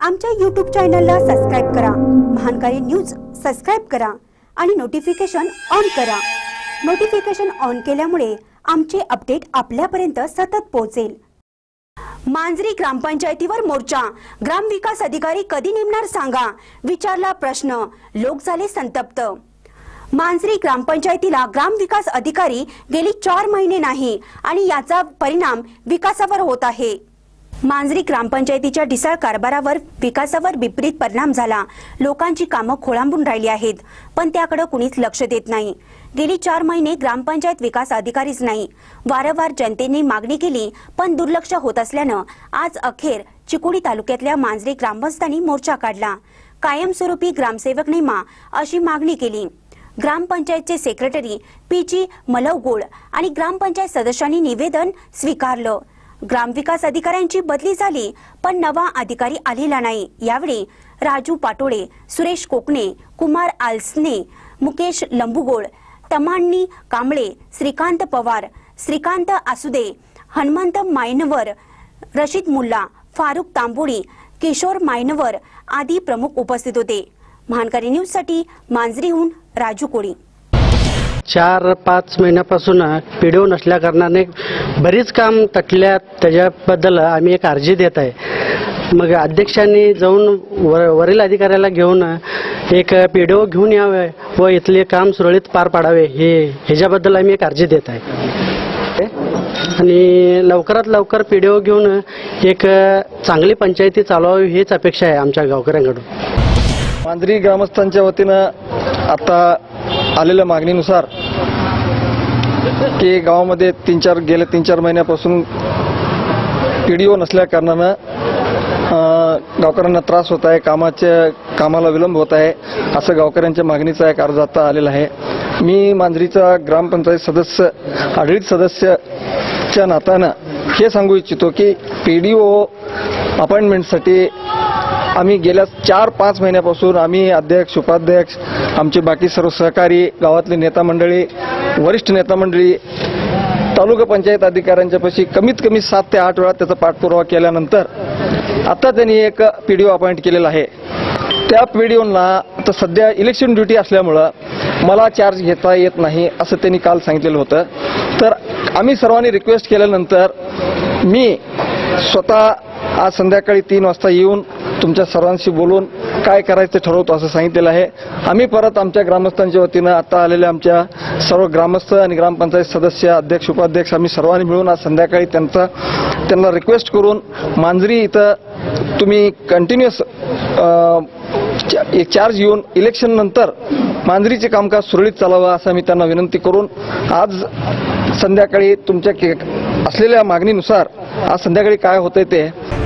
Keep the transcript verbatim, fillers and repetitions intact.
आमच्या यूट्यूब चॅनलला सबस्क्राइब करा, महानकारी न्यूज सबस्क्राइब करा आणि नोटिफिकेशन ऑन करा। नोटिफिकेशन ऑन केल्यामुळे आमचे अपडेट आपल्यापर्यंत सतत पोहोचेल। मांजरी ग्रामपंचायतीवर मोर्चा, ग्रामविकास अधिकारी कधी नेमणार सांगा, विचारला प्रश्न, लोक झाले संतप्त। मांजरी ग्रामपंचायतीला ग्रामविकास अधिकारी गेली चार महिने नाही आणि याचा परिणाम विकासावर होत आहे। मांजरी ग्रामपंचायतीच्या ढिसाळ कारभारावर विकासावर विपरीत परिणाम झाला। लोकांची कामं खोळंबून राहिली आहेत, पण त्याकडे कुणीच लक्ष देत नाही। गेली चार महिने ग्रामपंचायत विकास अधिकारीच नाही। वारंवार जनतेने मागणी केली, पण दुर्लक्ष होत असल्यानं आज अखेर चिकोडी तालुक्यातल्या मांजरी ग्रामस्थांनी मोर्चा काढला। कायमस्वरूपी ग्रामसेवक नेमा अशी मागणी केली। ग्रामपंचायतचे सेक्रेटरी पीजी मलवगोळ आणि ग्रामपंचायत सदस्यांनी निवेदन स्वीकारलं। ग्रामविकास अधिकाऱ्यांची बदली झाली, पण नवा अधिकारी आलेला नाही। यावेळी राजू पाटोळे, सुरेश कोकणे, कुमार आलसने, मुकेश लंबुगोळ, तमांनी कांबळे, श्रीकांत पवार, श्रीकांत आसुदे, हनुमंत मायनवर, रशीद मुल्ला, फारुक तांबोळी, किशोर मायनवर आदी प्रमुख उपस्थित होते। महानकारी न्यूज साठी मांजरीहून राजू कोळी। चार पाच महिन्यापासून पीडीओ नसल्या कारणाने बरीच काम तटल्या, त्याच्याबद्दल आम्ही एक अर्जी देत आहे। मग अध्यक्षांनी जाऊन वर, वरील अधिकाऱ्याला घेऊन एक पीडीओ घेऊन यावे व इथले काम सुरळीत पार पाडावे, हे ह्याच्याबद्दल आम्ही एक अर्जी देत आहे। आणि लवकरात लवकर पीडीओ घेऊन एक चांगली पंचायती चालवावी हीच अपेक्षा आहे आमच्या गावकऱ्यांकडून। मांजरी ग्रामस्थांच्या वतीनं आता आलेल्या मागणीनुसार की गावामध्ये तीन चार गेल्या तीन चार महिन्यापासून पीडीओ नसल्या कारणानं गावकऱ्यांना त्रास होत आहे, कामाच्या कामाला विलंब होत आहे, असं गावकऱ्यांच्या मागणीचा एक अर्ज आता आलेला आहे। मी मांजरीचा ग्रामपंचायत सदस्य आढळीत सदस्याच्या नात्यानं हे सांगू इच्छितो की पीडीओ अपॉइंटमेंटसाठी आम्ही गेल्या चार पाच महिन्यापासून आम्ही अध्यक्ष, उपाध्यक्ष, आमचे बाकी सर्व सहकारी, गावातले नेता मंडळी, वरिष्ठ नेता मंडळी, तालुका पंचायत अधिकाऱ्यांच्यापाशी कमीत कमी सात ते आठ वेळा त्याचा पाठपुरावा केल्यानंतर आता त्यांनी एक पीडीओ अपॉइंट केलेला आहे। त्या पीडीओना आता सध्या इलेक्शन ड्युटी असल्यामुळं मला चार्ज घेता येत नाही असं त्यांनी काल सांगितलेलं होतं। तर आम्ही सर्वांनी रिक्वेस्ट केल्यानंतर मी स्वतः आज संध्याकाळी तीन वाजता येऊन तुमच्या सर्वांशी बोलून काय करायचं ठरवतो असं सांगितलेलं आहे। आम्ही परत आमच्या ग्रामस्थांच्या वतीनं आता आलेल्या आमच्या सर्व ग्रामस्थ आणि ग्रामपंचायत सदस्य, अध्यक्ष, उपाध्यक्ष आम्ही सर्वांनी मिळून आज संध्याकाळी त्यांचा त्यांना रिक्वेस्ट करून मांजरी इथं तुम्ही कंटिन्युअस एक चार्ज येऊन इलेक्शन नंतर मांजरीचे कामकाज सुरळीत चालावं असं मी त्यांना विनंती करून आज संध्याकाळी तुमच्या असलेल्या मागणीनुसार आज संध्याकाळी काय होतंय ते